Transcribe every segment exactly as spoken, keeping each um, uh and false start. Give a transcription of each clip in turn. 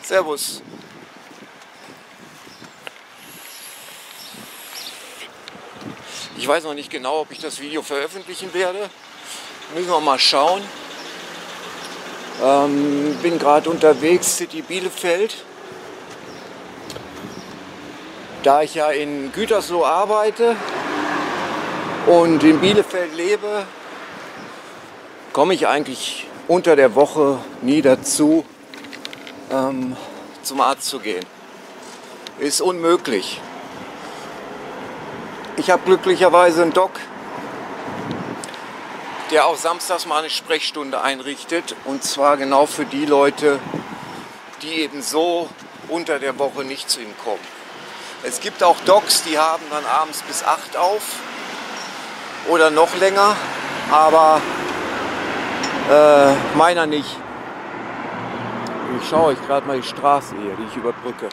Servus. Ich weiß noch nicht genau, ob ich das Video veröffentlichen werde. Müssen wir mal schauen. Ähm, bin gerade unterwegs, City Bielefeld. Da ich ja in Gütersloh arbeite und in Bielefeld lebe, komme ich eigentlich unter der Woche nie dazu, ähm, zum Arzt zu gehen. Ist unmöglich. Ich habe glücklicherweise einen Doc, der auch samstags mal eine Sprechstunde einrichtet. Und zwar genau für die Leute, die eben so unter der Woche nicht zu ihm kommen. Es gibt auch Docs, die haben dann abends bis acht auf oder noch länger, aber äh, meiner nicht. Ich schaue euch gerade mal die Straße hier, die ich überbrücke.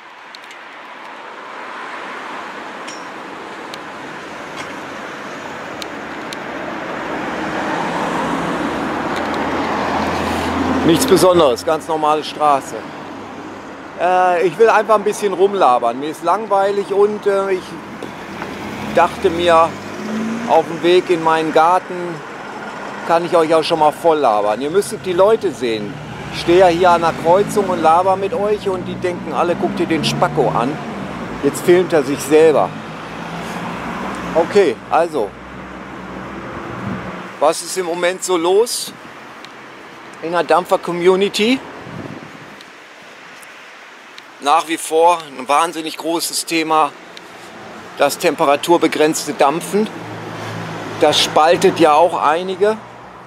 Nichts Besonderes, ganz normale Straße. Äh, ich will einfach ein bisschen rumlabern. Mir ist langweilig und äh, ich dachte mir, auf dem Weg in meinen Garten kann ich euch auch schon mal voll labern. Ihr müsstet die Leute sehen. Ich stehe ja hier an der Kreuzung und laber mit euch und die denken alle, guckt ihr den Spacko an. Jetzt filmt er sich selber. Okay, also, was ist im Moment so los in der Dampfer-Community? Nach wie vor ein wahnsinnig großes Thema, das temperaturbegrenzte Dampfen. Das spaltet ja auch einige.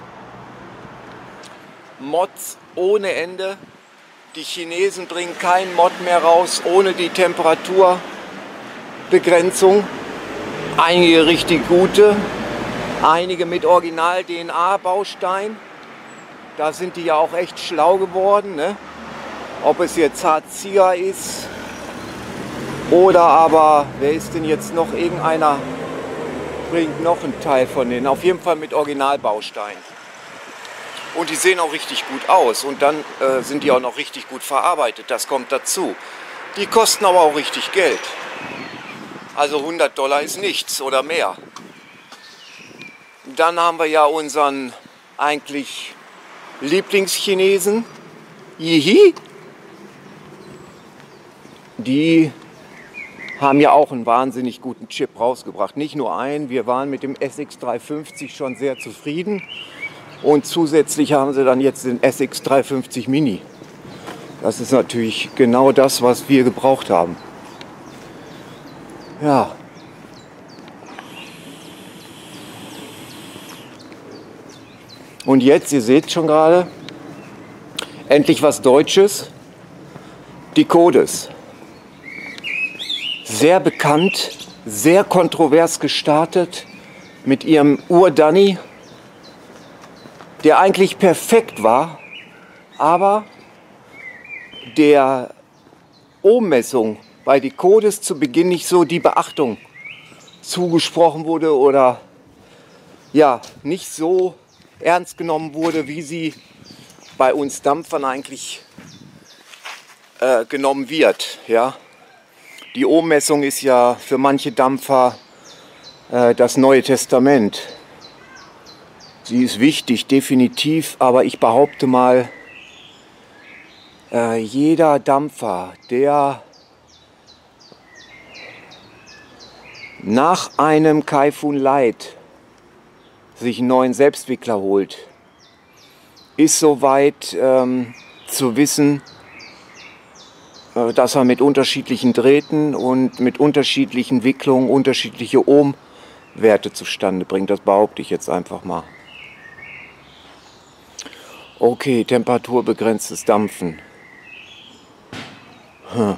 Mods ohne Ende. Die Chinesen bringen keinen Mod mehr raus ohne die Temperaturbegrenzung. Einige richtig gute, einige mit Original-D N A-Baustein. Da sind die ja auch echt schlau geworden, ne? Ob es jetzt Harzia ist oder aber, wer ist denn jetzt noch? Irgendeiner bringt noch einen Teil von denen. Auf jeden Fall mit Originalbaustein. Und die sehen auch richtig gut aus. Und dann äh, sind die auch noch richtig gut verarbeitet. Das kommt dazu. Die kosten aber auch richtig Geld. Also hundert Dollar ist nichts oder mehr. Dann haben wir ja unseren eigentlich Lieblingschinesen, Yihi. Die haben ja auch einen wahnsinnig guten Chip rausgebracht. Nicht nur einen, wir waren mit dem S X dreihundertfünfzig schon sehr zufrieden. Und zusätzlich haben sie dann jetzt den S X dreihundertfünfzig Mini. Das ist natürlich genau das, was wir gebraucht haben. Ja. Und jetzt, ihr seht schon gerade, endlich was Deutsches. Die Codes. Sehr bekannt, sehr kontrovers gestartet mit ihrem Ur-Danny, der eigentlich perfekt war, aber der Ohmmessung bei die Codes zu Beginn nicht so die Beachtung zugesprochen wurde oder ja, nicht so ernst genommen wurde, wie sie bei uns Dampfern eigentlich äh, genommen wird. Ja? Die Ohmmessung ist ja für manche Dampfer äh, das Neue Testament. Sie ist wichtig, definitiv, aber ich behaupte mal, äh, jeder Dampfer, der nach einem Kaifun Light sich einen neuen Selbstwickler holt, ist soweit ähm, zu wissen, äh, dass er mit unterschiedlichen Drähten und mit unterschiedlichen Wicklungen unterschiedliche Ohmwerte zustande bringt. Das behaupte ich jetzt einfach mal. Okay, temperaturbegrenztes Dampfen. Hm.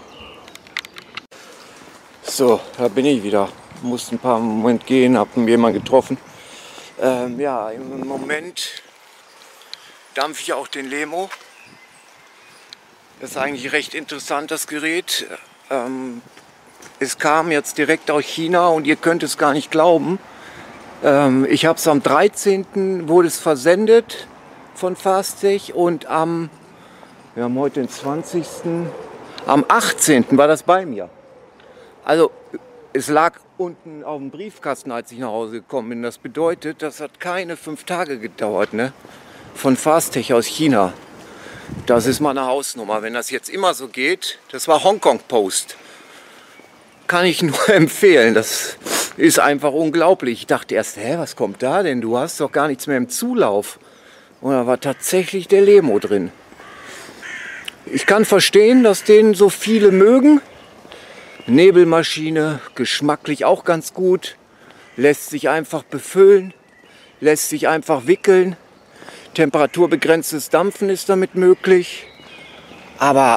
So, da bin ich wieder. Musste ein paar Moment gehen, habe jemanden getroffen. Ähm, ja, im Moment dampfe ich auch den Lemo. Das ist eigentlich recht interessant, das Gerät. Ähm, es kam jetzt direkt aus China und ihr könnt es gar nicht glauben. Ähm, ich habe es am dreizehnten wurde es versendet von Fastech und am Wir haben heute den zwanzigsten Am achtzehnten war das bei mir. Also es lag unten auf dem Briefkasten, als ich nach Hause gekommen bin. Das bedeutet, das hat keine fünf Tage gedauert, ne? Von Fastech aus China. Das ist mal eine Hausnummer. Wenn das jetzt immer so geht, das war Hongkong Post. Kann ich nur empfehlen. Das ist einfach unglaublich. Ich dachte erst, hä, was kommt da denn? Du hast doch gar nichts mehr im Zulauf. Und da war tatsächlich der Lemo drin. Ich kann verstehen, dass den so viele mögen. Nebelmaschine, geschmacklich auch ganz gut. Lässt sich einfach befüllen, lässt sich einfach wickeln. Temperaturbegrenztes Dampfen ist damit möglich. Aber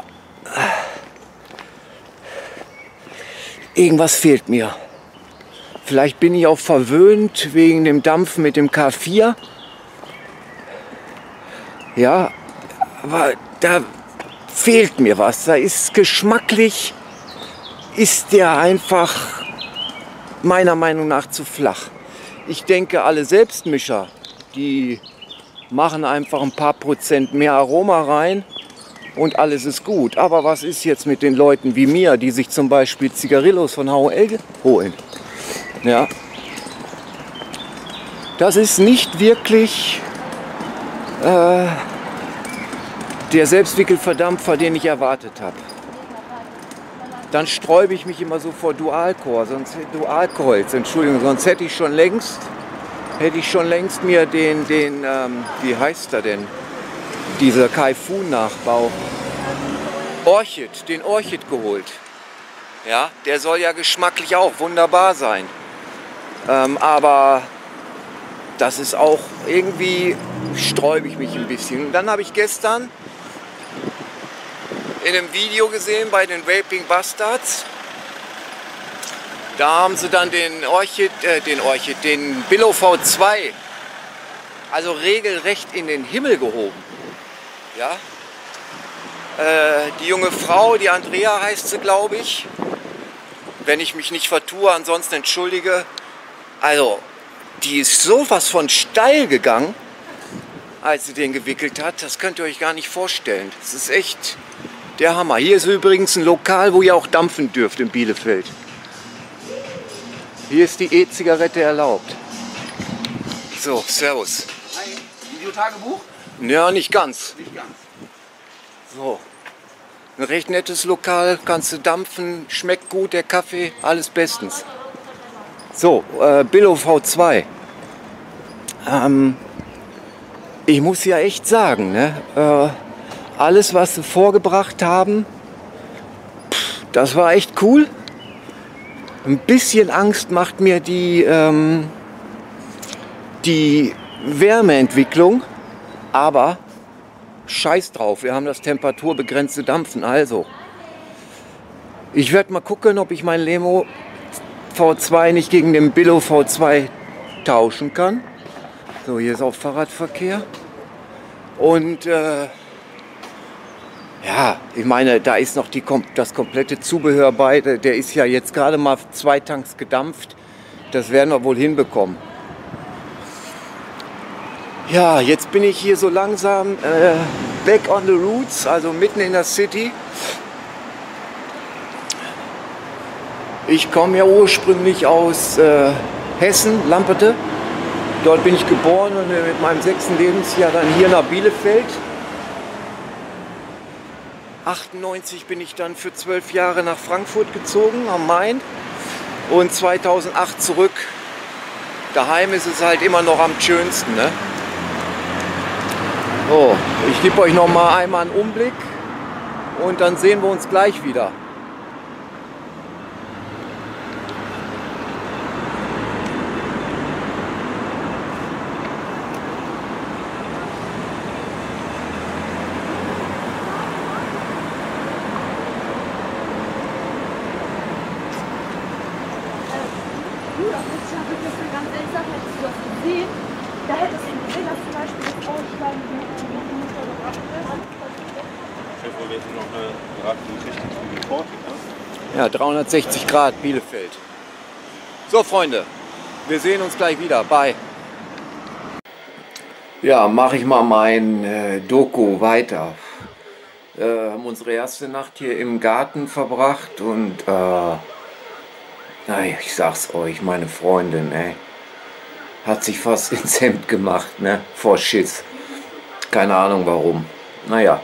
irgendwas fehlt mir. Vielleicht bin ich auch verwöhnt wegen dem Dampfen mit dem K vier. Ja, aber da fehlt mir was. Da ist geschmacklich, ist der einfach meiner Meinung nach zu flach. Ich denke, alle Selbstmischer, die machen einfach ein paar Prozent mehr Aroma rein und alles ist gut. Aber was ist jetzt mit den Leuten wie mir, die sich zum Beispiel Zigarillos von H und L holen? Ja, das ist nicht wirklich äh, der Selbstwickelverdampfer, den ich erwartet habe. Dann sträube ich mich immer so vor Dualcore, sonst Dualcoils, Entschuldigung, sonst hätte ich schon längst, hätte ich schon längst mir den, den ähm, wie heißt er denn, dieser Kaifun-Nachbau, Orchid, den Orchid geholt. Ja, der soll ja geschmacklich auch wunderbar sein. Ähm, aber das ist auch irgendwie, sträube ich mich ein bisschen. Und dann habe ich gestern in einem Video gesehen bei den Vaping Bastards. Da haben sie dann den Orchid, äh, den Orchid, den Billo V zwei, also regelrecht in den Himmel gehoben. Ja? Äh, die junge Frau, die Andrea heißt sie, glaube ich, wenn ich mich nicht vertue, ansonsten entschuldige. Also, die ist sowas von steil gegangen, als sie den gewickelt hat. Das könnt ihr euch gar nicht vorstellen. Das ist echt der Hammer. Hier ist übrigens ein Lokal, wo ihr auch dampfen dürft in Bielefeld. Hier ist die E-Zigarette erlaubt. So, servus. Hi, Videotagebuch? Ja, nicht ganz. Nicht ganz. So, ein recht nettes Lokal, kannst du dampfen, schmeckt gut, der Kaffee, alles bestens. So, äh, Billo V zwei. Ähm, ich muss ja echt sagen, ne, äh, alles, was sie vorgebracht haben, pff, das war echt cool. Ein bisschen Angst macht mir die, ähm, die Wärmeentwicklung, aber scheiß drauf, wir haben das temperaturbegrenzte Dampfen. Also, ich werde mal gucken, ob ich mein Lemo V zwei nicht gegen den Billo V zwei tauschen kann. So, hier ist auch Fahrradverkehr. Und äh, ja, ich meine, da ist noch die, das komplette Zubehör bei. Der ist ja jetzt gerade mal zwei Tanks gedampft. Das werden wir wohl hinbekommen. Ja, jetzt bin ich hier so langsam äh, back on the roots, also mitten in der City. Ich komme ja ursprünglich aus äh, Hessen, Lamperte. Dort bin ich geboren und mit meinem sechsten Lebensjahr dann hier nach Bielefeld. achtundneunzig bin ich dann für zwölf Jahre nach Frankfurt gezogen, am Main. Und zweitausendacht zurück. Daheim ist es halt immer noch am schönsten, ne? So, ich gebe euch noch mal einmal einen Umblick und dann sehen wir uns gleich wieder. Ja, dreihundertsechzig Grad Bielefeld. So Freunde, wir sehen uns gleich wieder. Bye. Ja, mache ich mal mein äh, Doku weiter. Äh, haben unsere erste Nacht hier im Garten verbracht und äh, na, ich sag's euch, meine Freundin, ey, hat sich fast ins Hemd gemacht, ne, vor Schiss. Keine Ahnung warum. Naja.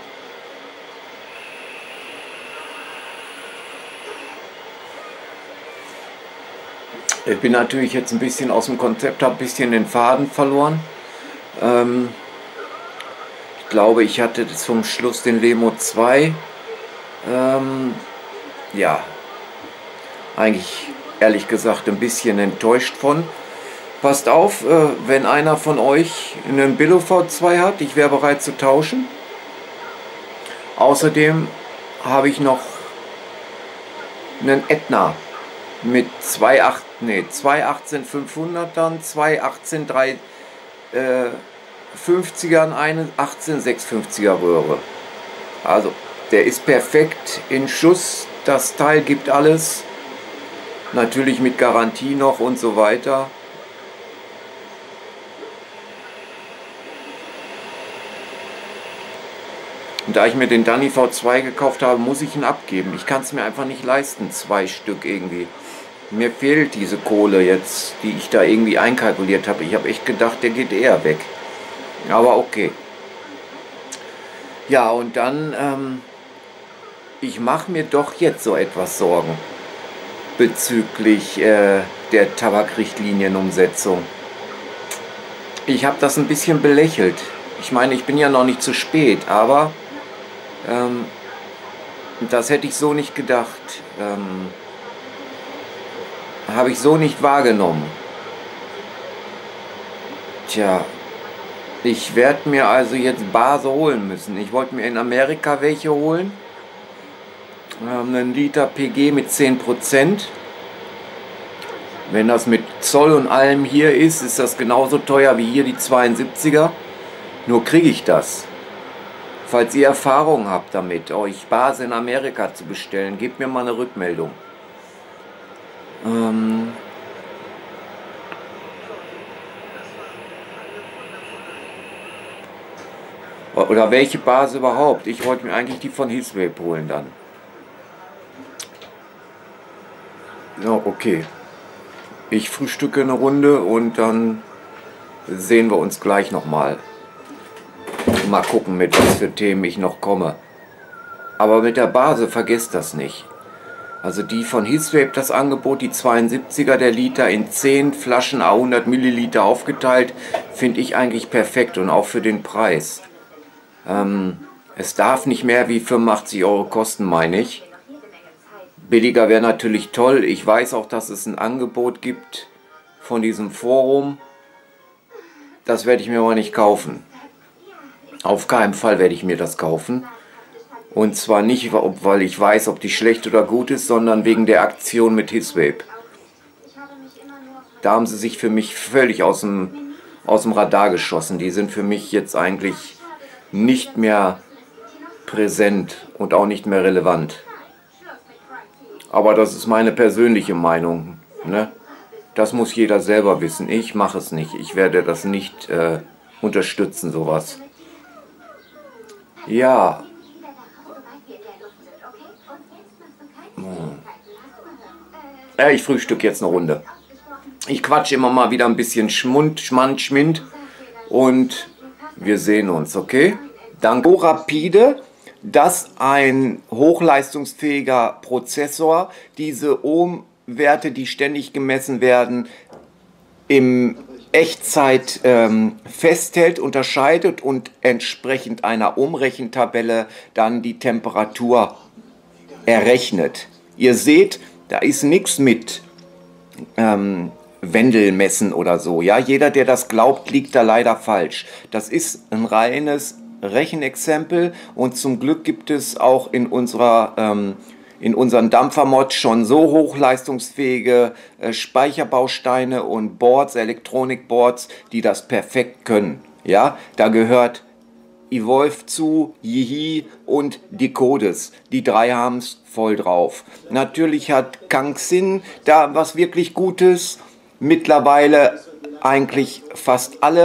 Ich bin natürlich jetzt ein bisschen aus dem Konzept, habe ein bisschen den Faden verloren. Ähm, ich glaube, ich hatte zum Schluss den Lemo zwei. Ähm, ja, eigentlich ehrlich gesagt ein bisschen enttäuscht von. Passt auf, äh, wenn einer von euch einen Billo V zwei hat, ich wäre bereit zu tauschen. Außerdem habe ich noch einen Ätna mit zwei acht, nee, zwei achtzehn fünfhundertern, zwei achtzehn dreihundertfünfzigern, eine achtzehn sechshundertfünfziger Röhre. Also der ist perfekt in Schuss, das Teil gibt alles, natürlich mit Garantie noch und so weiter. Und da ich mir den Danny V zwei gekauft habe, muss ich ihn abgeben. Ich kann es mir einfach nicht leisten, zwei Stück irgendwie. Mir fehlt diese Kohle jetzt, die ich da irgendwie einkalkuliert habe. Ich habe echt gedacht, der geht eher weg. Aber okay. Ja, und dann, ähm, ich mache mir doch jetzt so etwas Sorgen bezüglich äh, der Tabakrichtlinienumsetzung. Ich habe das ein bisschen belächelt. Ich meine, ich bin ja noch nicht zu spät, aber ähm, das hätte ich so nicht gedacht. Ähm, habe ich so nicht wahrgenommen. Tja, ich werde mir also jetzt Base holen müssen. Ich wollte mir in Amerika welche holen. Ähm, einen Liter P G mit zehn Prozent. Wenn das mit Zoll und allem hier ist, ist das genauso teuer wie hier die zweiundsiebziger. Nur kriege ich das. Falls ihr Erfahrung habt damit, euch Base in Amerika zu bestellen, gebt mir mal eine Rückmeldung. Ähm Oder welche Base überhaupt? Ich wollte mir eigentlich die von Hisvape holen dann. Ja, okay. Ich frühstücke eine Runde und dann sehen wir uns gleich nochmal. Mal gucken, mit was für Themen ich noch komme. Aber mit der Base vergesst das nicht. Also die von Hisvape, das Angebot, die zweiundsiebziger der Liter in zehn Flaschen à hundert Milliliter aufgeteilt, finde ich eigentlich perfekt und auch für den Preis. Ähm, es darf nicht mehr wie fünfundachtzig Euro kosten, meine ich. Billiger wäre natürlich toll. Ich weiß auch, dass es ein Angebot gibt von diesem Forum. Das werde ich mir aber nicht kaufen. Auf keinen Fall werde ich mir das kaufen. Und zwar nicht, weil ich weiß, ob die schlecht oder gut ist, sondern wegen der Aktion mit Hisvape. Da haben sie sich für mich völlig aus dem, aus dem Radar geschossen. Die sind für mich jetzt eigentlich nicht mehr präsent und auch nicht mehr relevant. Aber das ist meine persönliche Meinung, ne? Das muss jeder selber wissen. Ich mache es nicht. Ich werde das nicht äh, unterstützen, sowas. Ja. Ja, ich frühstück jetzt eine Runde. Ich quatsche immer mal wieder ein bisschen Schmund, Schmand, Schmind und wir sehen uns, okay? Danke. So rapide, dass ein hochleistungsfähiger Prozessor diese Ohmwerte, die ständig gemessen werden, im Echtzeit ähm, festhält, unterscheidet und entsprechend einer Umrechentabelle dann die Temperatur errechnet. Ihr seht, da ist nichts mit ähm, Wendelmessen oder so. Ja, jeder, der das glaubt, liegt da leider falsch. Das ist ein reines Rechenexempel und zum Glück gibt es auch in unserer ähm, in unseren Dampfermods schon so hochleistungsfähige äh, Speicherbausteine und Boards, Elektronikboards, die das perfekt können. Ja, da gehört Evolve zu, Yihi und Decodes. Die drei haben es voll drauf. Natürlich hat Kangxin da was wirklich Gutes. Mittlerweile eigentlich fast alle.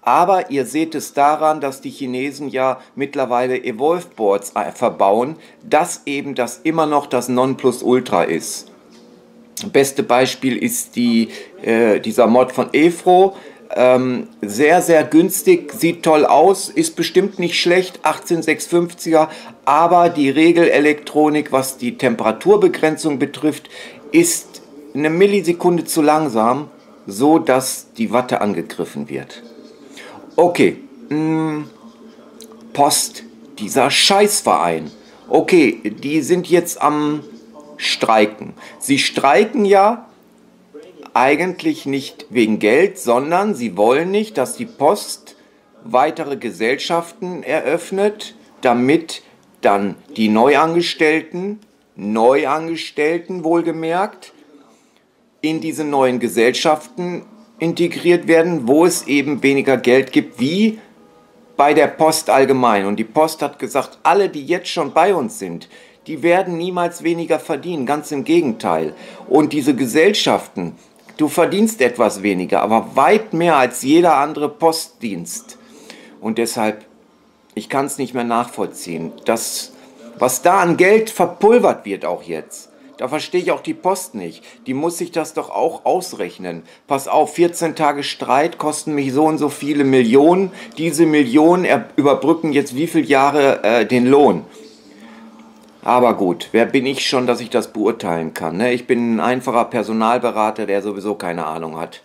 Aber ihr seht es daran, dass die Chinesen ja mittlerweile Evolve Boards verbauen, dass eben das immer noch das Nonplusultra ist. Beste Beispiel ist die, äh, dieser Mod von Efro. Ähm, sehr, sehr günstig, sieht toll aus, ist bestimmt nicht schlecht, eintausendsechshundertfünfziger, aber die Regelelektronik, was die Temperaturbegrenzung betrifft, ist eine Millisekunde zu langsam, so dass die Watte angegriffen wird. Okay, mh, Post, dieser Scheißverein. Okay, die sind jetzt am Streiken. Sie streiken ja eigentlich nicht wegen Geld, sondern sie wollen nicht, dass die Post weitere Gesellschaften eröffnet, damit dann die Neuangestellten, Neuangestellten wohlgemerkt, in diese neuen Gesellschaften integriert werden, wo es eben weniger Geld gibt, wie bei der Post allgemein. Und die Post hat gesagt, alle, die jetzt schon bei uns sind, die werden niemals weniger verdienen, ganz im Gegenteil. Und diese Gesellschaften, du verdienst etwas weniger, aber weit mehr als jeder andere Postdienst. Und deshalb, ich kann es nicht mehr nachvollziehen. Das, was da an Geld verpulvert wird auch jetzt, da verstehe ich auch die Post nicht. Die muss sich das doch auch ausrechnen. Pass auf, vierzehn Tage Streit kosten mich so und so viele Millionen. Diese Millionen überbrücken jetzt wie viele Jahre äh, den Lohn. Aber gut, wer bin ich schon, dass ich das beurteilen kann? Ne? Ich bin ein einfacher Personalberater, der sowieso keine Ahnung hat.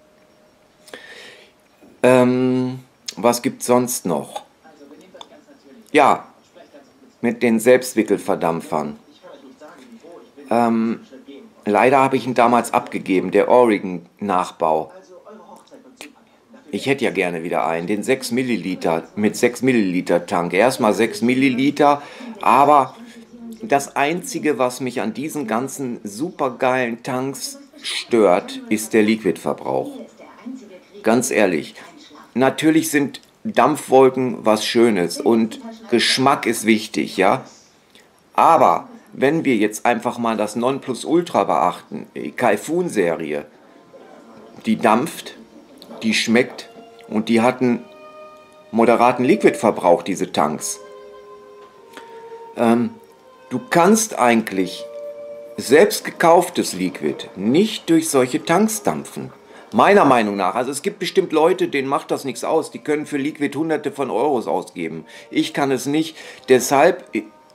Ähm, was gibt's sonst noch? Ja, mit den Selbstwickelverdampfern. Ähm, leider habe ich ihn damals abgegeben, der Oregon-Nachbau. Ich hätte ja gerne wieder einen, den sechs Milliliter, mit sechs Milliliter Tank. Erstmal sechs Milliliter, aber das Einzige, was mich an diesen ganzen supergeilen Tanks stört, ist der Liquidverbrauch. Ganz ehrlich, natürlich sind Dampfwolken was Schönes und Geschmack ist wichtig, ja. Aber wenn wir jetzt einfach mal das Nonplusultra beachten, die Kaifun-Serie, die dampft, die schmeckt und die hatten moderaten Liquidverbrauch, diese Tanks. Ähm, du kannst eigentlich selbst gekauftes Liquid nicht durch solche Tanks dampfen. Meiner Meinung nach. Also es gibt bestimmt Leute, denen macht das nichts aus. Die können für Liquid hunderte von Euros ausgeben. Ich kann es nicht. Deshalb...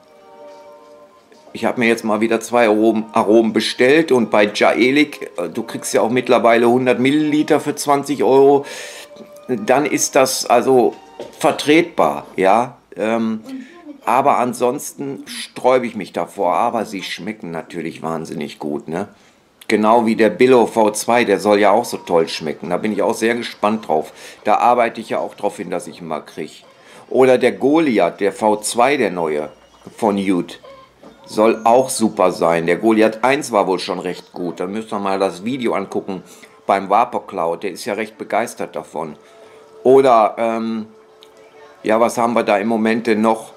Ich habe mir jetzt mal wieder zwei Aromen, Aromen bestellt und bei Jaelik, du kriegst ja auch mittlerweile hundert Milliliter für zwanzig Euro, dann ist das also vertretbar, ja. Ähm, aber ansonsten sträube ich mich davor, aber sie schmecken natürlich wahnsinnig gut, ne? Genau wie der Billo V zwei, der soll ja auch so toll schmecken, da bin ich auch sehr gespannt drauf. Da arbeite ich ja auch drauf hin, dass ich ihn mal kriege. Oder der Goliath, der V zwei, der neue, von Ute. Soll auch super sein. Der Goliath eins war wohl schon recht gut. Da müsst ihr mal das Video angucken beim Vapor Cloud. Der ist ja recht begeistert davon. Oder, ähm, ja, was haben wir da im Moment denn noch?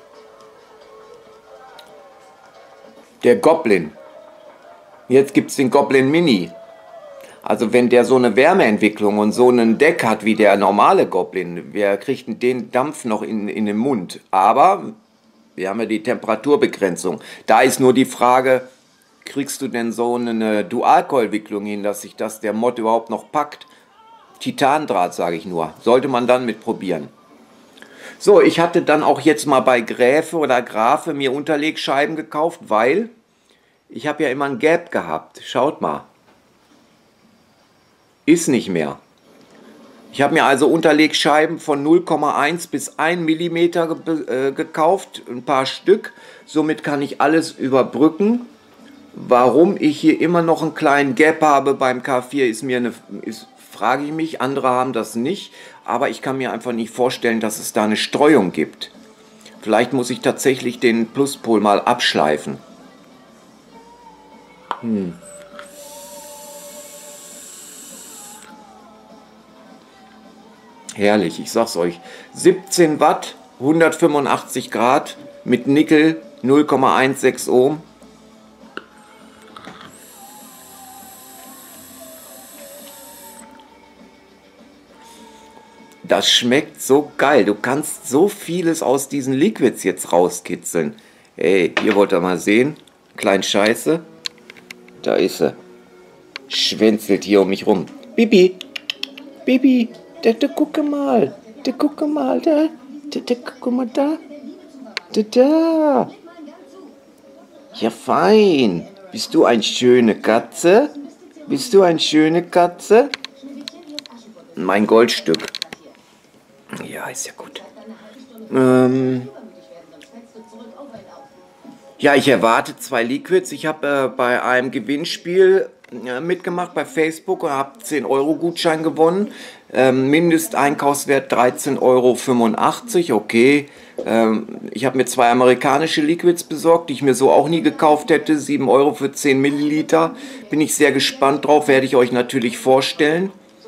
Der Goblin. Jetzt gibt es den Goblin Mini. Also wenn der so eine Wärmeentwicklung und so einen Deck hat wie der normale Goblin, wer kriegt denn den Dampf noch in, in den Mund? Aber... wir haben ja die Temperaturbegrenzung. Da ist nur die Frage, kriegst du denn so eine Dualcoil-Wicklung hin, dass sich das der Mod überhaupt noch packt? Titandraht, sage ich nur. Sollte man dann mit probieren. So, ich hatte dann auch jetzt mal bei Gräfe oder Grafe mir Unterlegscheiben gekauft, weil ich habe ja immer ein Gap gehabt. Schaut mal. Ist nicht mehr. Ich habe mir also Unterlegscheiben von null Komma eins bis ein Millimeter ge äh, gekauft, ein paar Stück. Somit kann ich alles überbrücken. Warum ich hier immer noch einen kleinen Gap habe beim K vier, ist mir eine, ist, frage ich mich. Andere haben das nicht, aber ich kann mir einfach nicht vorstellen, dass es da eine Streuung gibt. Vielleicht muss ich tatsächlich den Pluspol mal abschleifen. Hm. Herrlich, ich sag's euch. siebzehn Watt, hundertfünfundachtzig Grad mit Nickel, null Komma sechzehn Ohm. Das schmeckt so geil. Du kannst so vieles aus diesen Liquids jetzt rauskitzeln. Ey, hier wollt ihr mal sehen. Klein Scheiße. Da ist sie. Schwänzelt hier um mich rum. Bibi. Bibi. Da, da, gucke mal. Da, gucke mal. Da. Da, da, gucke mal da. Da, da. Ja, fein. Bist du eine schöne Katze? Bist du eine schöne Katze? Mein Goldstück. Ja, ist ja gut. Ähm ja, ich erwarte zwei Liquids. Ich habe äh, bei einem Gewinnspiel äh, mitgemacht bei Facebook und habe zehn Euro Gutschein gewonnen. Ähm, Mindesteinkaufswert dreizehn Euro fünfundachtzig. Okay. Ähm, ich habe mir zwei amerikanische Liquids besorgt, die ich mir so auch nie gekauft hätte. sieben Euro für zehn Milliliter. Bin ich sehr gespannt drauf. Werde ich euch natürlich vorstellen.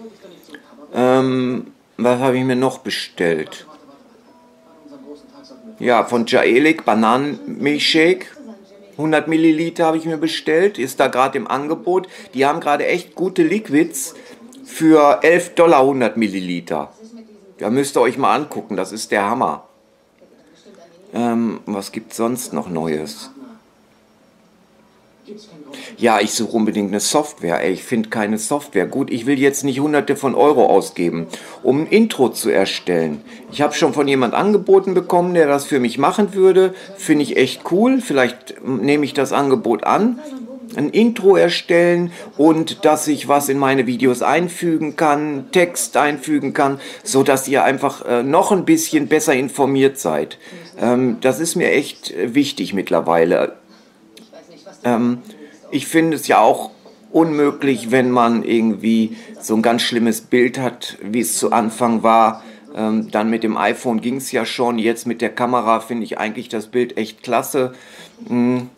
Ähm, was habe ich mir noch bestellt? Ja, von Jaelik Bananenmilchshake. hundert Milliliter habe ich mir bestellt. Ist da gerade im Angebot. Die haben gerade echt gute Liquids für elf Dollar hundert Milliliter. Da müsst ihr euch mal angucken. Das ist der Hammer. Ähm, was gibt es sonst noch Neues? Ja, ich suche unbedingt eine Software. Ey, ich finde keine Software. Gut, ich will jetzt nicht hunderte von Euro ausgeben, um ein Intro zu erstellen. Ich habe schon von jemand angeboten bekommen, der das für mich machen würde. Finde ich echt cool. Vielleicht nehme ich das Angebot an. Ein Intro erstellen und dass ich was in meine Videos einfügen kann, Text einfügen kann, so dass ihr einfach äh, noch ein bisschen besser informiert seid. Ähm, das ist mir echt wichtig mittlerweile. Ähm, ich finde es ja auch unmöglich, wenn man irgendwie so ein ganz schlimmes Bild hat, wie es zu Anfang war. Ähm, dann mit dem iPhone ging es ja schon. Jetzt mit der Kamera finde ich eigentlich das Bild echt klasse. Hm.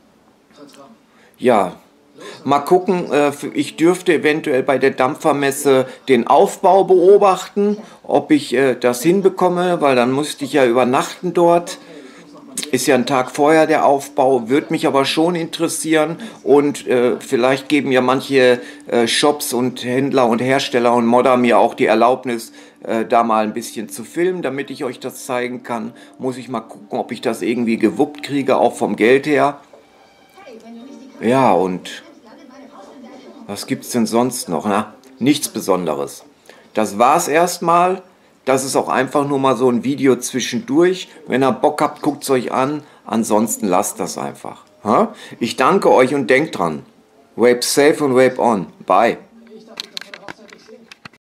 Ja, mal gucken. Äh, ich dürfte eventuell bei der Dampfermesse den Aufbau beobachten, ob ich äh, das hinbekomme, weil dann musste ich ja übernachten dort. Ist ja ein Tag vorher der Aufbau, würde mich aber schon interessieren und äh, vielleicht geben ja manche äh, Shops und Händler und Hersteller und Modder mir auch die Erlaubnis, äh, da mal ein bisschen zu filmen, damit ich euch das zeigen kann. Muss ich mal gucken, ob ich das irgendwie gewuppt kriege, auch vom Geld her. Ja, und was gibt's denn sonst noch? Na, nichts Besonderes. Das war's erstmal. Das ist auch einfach nur mal so ein Video zwischendurch. Wenn ihr Bock habt, guckt es euch an. Ansonsten lasst das einfach. Ich danke euch und denkt dran. Vape safe und vape on. Bye.